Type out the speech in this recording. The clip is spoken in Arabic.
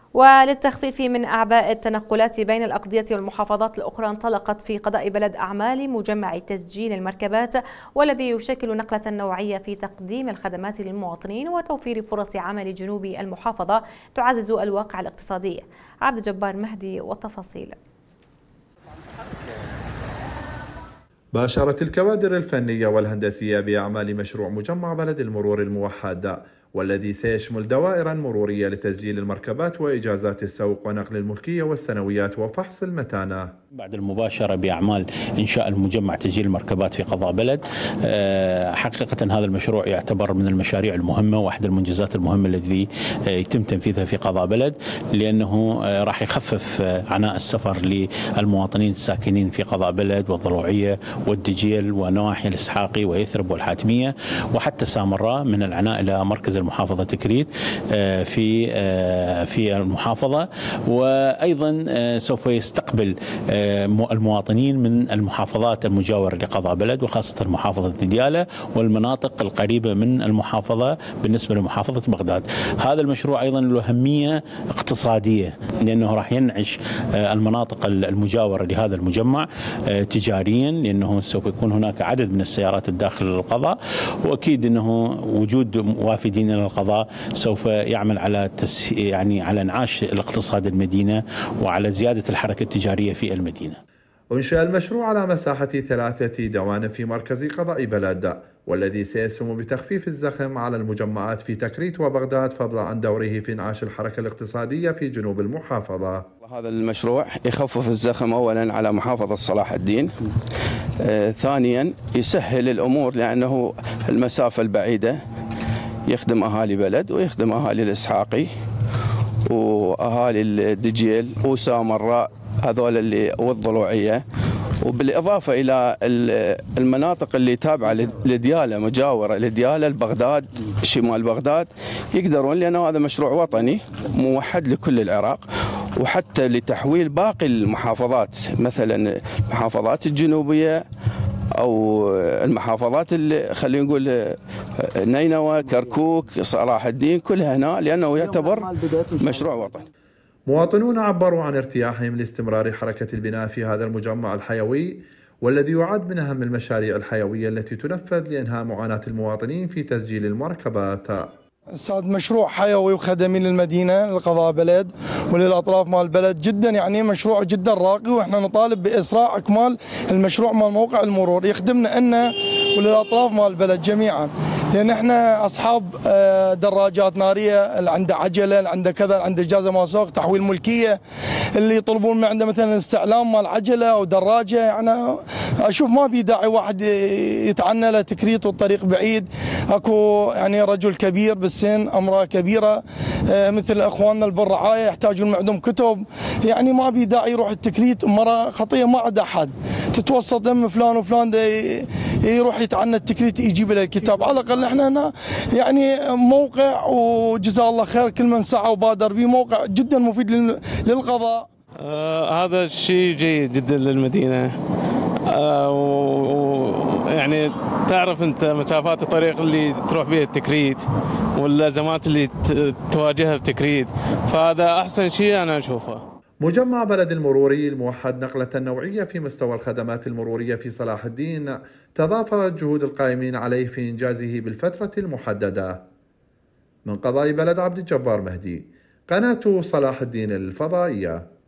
وللتخفيف من أعباء التنقلات بين الأقضية والمحافظات الأخرى، انطلقت في قضاء بلد أعمال مجمع تسجيل المركبات، والذي يشكل نقلة نوعية في تقديم الخدمات للمواطنين وتوفير فرص عمل جنوب المحافظة تعزز الواقع الاقتصادي. عبد الجبار مهدي والتفاصيل. باشرت الكوادر الفنية والهندسية بأعمال مشروع مجمع بلد المرور الموحد، والذي سيشمل دوائرا مرورية لتسجيل المركبات وإجازات السوق ونقل الملكية والسنويات وفحص المتانة. بعد المباشرة بأعمال إنشاء المجمع تسجيل المركبات في قضاء بلد، حقيقة هذا المشروع يعتبر من المشاريع المهمة واحد المنجزات المهمة الذي يتم تنفيذها في قضاء بلد، لأنه راح يخفف عناء السفر للمواطنين الساكنين في قضاء بلد والضلوعية والدجيل ونواحي الإسحاقي ويثرب والحاتمية وحتى سامراء من العناء إلى مركز المحافظة تكريت في المحافظة. وأيضا سوف يستقبل المواطنين من المحافظات المجاورة لقضاء بلد، وخاصة محافظة ديالى والمناطق القريبة من المحافظة بالنسبة لمحافظة بغداد. هذا المشروع أيضا له أهمية اقتصادية، لأنه راح ينعش المناطق المجاورة لهذا المجمع تجاريا، لأنه سوف يكون هناك عدد من السيارات الداخل للقضاء، وأكيد أنه وجود وافدين إلى القضاء سوف يعمل على على انعاش الاقتصاد المدينة وعلى زيادة الحركة التجارية في المدينة. أنشأ المشروع على مساحة 3 دوان في مركز قضاء بلد، والذي سيسهم بتخفيف الزخم على المجمعات في تكريت وبغداد، فضلا عن دوره في انعاش الحركة الاقتصادية في جنوب المحافظة. هذا المشروع يخفف الزخم أولا على محافظة صلاح الدين، ثانيا يسهل الأمور لأنه المسافة البعيدة يخدم أهالي بلد ويخدم أهالي الإسحاقي وأهالي الدجيل وسامراء هذول اللي والضلوعية، وبالإضافة إلى المناطق اللي تابعة لديالى مجاورة لديالى البغداد شمال بغداد يقدرون، لأنه هذا مشروع وطني موحد لكل العراق، وحتى لتحويل باقي المحافظات مثلا المحافظات الجنوبية أو المحافظات اللي خلينا نقول نينوى كركوك صلاح الدين كلها هنا، لأنه يعتبر مشروع وطني. مواطنون عبروا عن ارتياحهم لاستمرار حركة البناء في هذا المجمع الحيوي، والذي يعد من أهم المشاريع الحيوية التي تنفذ لإنهاء معاناة المواطنين في تسجيل المركبات. استاذ مشروع حيوي وخدمي للمدينه للقضاء بلد وللاطراف مال البلد، جدا يعني مشروع جدا راقي، واحنا نطالب باسراع اكمال المشروع مال موقع المرور يخدمنا لنا وللاطراف مال البلد جميعا، لان احنا اصحاب دراجات ناريه، اللي عنده عجله، اللي عنده كذا، اللي عنده اجازه مال سوق، تحويل ملكيه، اللي يطلبون من عنده مثلا استعلام مال عجله او دراجه. يعني اشوف ما في داعي واحد يتعنى له تكريت والطريق بعيد، اكو يعني رجل كبير بالسن، امراه كبيره مثل اخواننا بالرعايه يحتاجون معدهم كتب، يعني ما في داعي يروح التكريت. مرة خطيه ما عندها حد، تتوسط دم فلان وفلان يروح يتعنى التكريت يجيب له الكتاب. على الاقل احنا هنا يعني موقع، وجزاه الله خير كل من سعى وبادر به، موقع جدا مفيد للقضاء. هذا الشيء جيد جدا للمدينه، يعني تعرف انت مسافات الطريق اللي تروح بها التكريت والازمات اللي تواجهها بتكريت، فهذا احسن شيء انا اشوفه. مجمع بلد المروري الموحد نقلة نوعية في مستوى الخدمات المرورية في صلاح الدين، تضافرت جهود القائمين عليه في إنجازه بالفترة المحددة. من قضاء بلد، عبد الجبار مهدي، قناة صلاح الدين الفضائية.